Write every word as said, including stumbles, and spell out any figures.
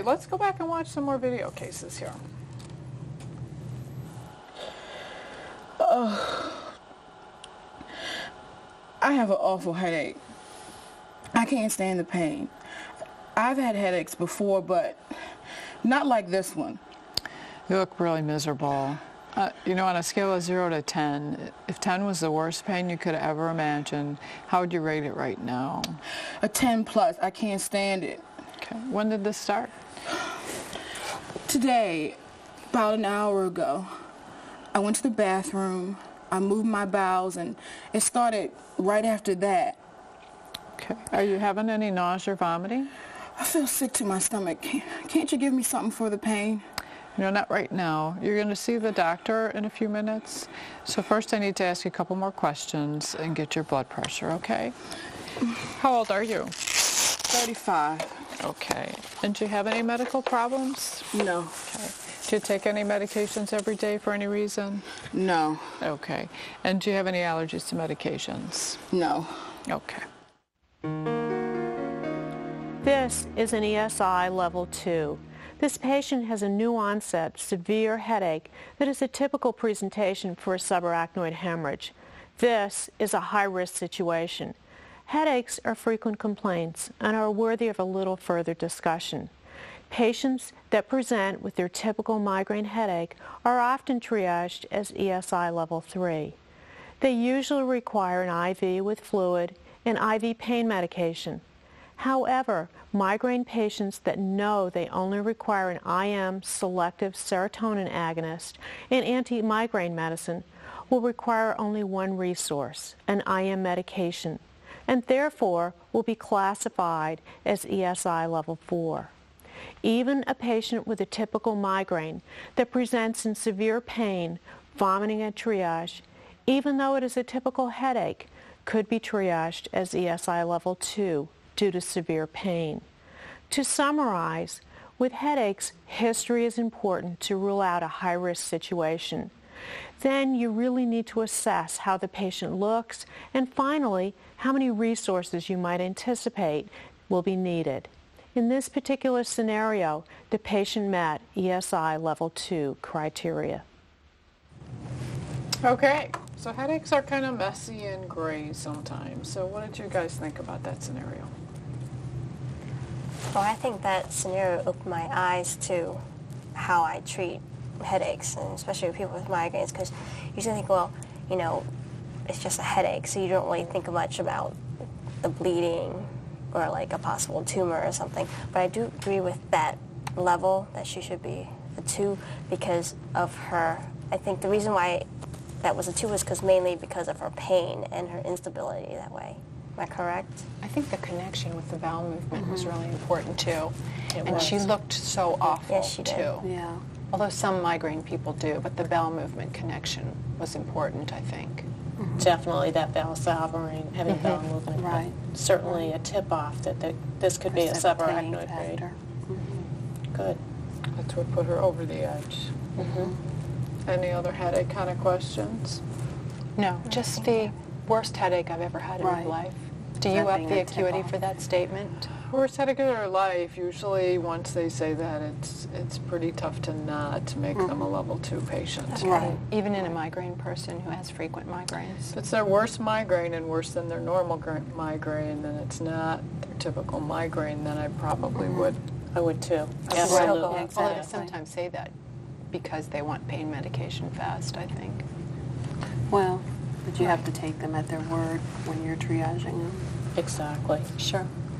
Okay, let's go back and watch some more video cases here. Uh, I have an awful headache. I can't stand the pain. I've had headaches before, but not like this one. You look really miserable. Uh, you know, on a scale of zero to ten, if ten was the worst pain you could ever imagine, how would you rate it right now? A ten plus. I can't stand it. Okay. When did this start? Today, about an hour ago. I went to the bathroom, I moved my bowels, and it started right after that. Okay. Are you having any nausea or vomiting? I feel sick to my stomach. Can't, can't you give me something for the pain? No, not right now. You're going to see the doctor in a few minutes. So first I need to ask you a couple more questions and get your blood pressure, okay? How old are you? thirty-five. Okay. And do you have any medical problems? No. Okay. Do you take any medications every day for any reason? No. Okay. And do you have any allergies to medications? No. Okay. This is an E S I level two. This patient has a new onset severe headache that is a typical presentation for a subarachnoid hemorrhage. This is a high-risk situation. Headaches are frequent complaints and are worthy of a little further discussion. Patients that present with their typical migraine headache are often triaged as E S I level three. They usually require an I V with fluid and I V pain medication. However, migraine patients that know they only require an I M selective serotonin agonist and anti-migraine medicine will require only one resource, an I M medication, and therefore will be classified as E S I level four. Even a patient with a typical migraine that presents in severe pain, vomiting at triage, even though it is a typical headache, could be triaged as E S I level two due to severe pain. To summarize, with headaches, history is important to rule out a high-risk situation. Then you really need to assess how the patient looks, and finally, how many resources you might anticipate will be needed. In this particular scenario, the patient met E S I level two criteria. Okay, so headaches are kind of messy and gray sometimes. So what did you guys think about that scenario? Well, I think that scenario opened my eyes to how I treat headaches, and especially with people with migraines, because you usually think, well, you know, it's just a headache, so you don't really think much about the bleeding or like a possible tumor or something. But I do agree with that level that she should be a two because of her. I think the reason why that was a two was because mainly because of her pain and her instability that way. Am I correct? I think the connection with the bowel movement mm-hmm. was really important too. It and was. She looked so awful yes, she did. too. Yeah. Although some migraine people do, but the bowel movement connection was important, I think. Mm-hmm. Definitely that bowel salvering, having mm-hmm. bowel movement. Right. Certainly a tip-off that the, this could be a subarachnoid grade. Mm-hmm. Good. That's what put her over the edge. Mm-hmm. Any other headache kind of questions? No, just the worst headache I've ever had in Right. my life. Do you That up being the a acuity tip-off. for that statement? Worst headache of their life, usually once they say that, it's it's pretty tough to not make Mm-hmm. them a level two patient. That's Right. right. Even in a migraine person who has frequent migraines. If it's their worst migraine and worse than their normal gr- migraine, then it's not their typical migraine, then I probably Mm-hmm. would. I would too. Absolutely. Absolutely. Although Exactly. they sometimes say that because they want pain medication fast, I think. Well, but you have to take them at their word when you're triaging them. Exactly. Sure.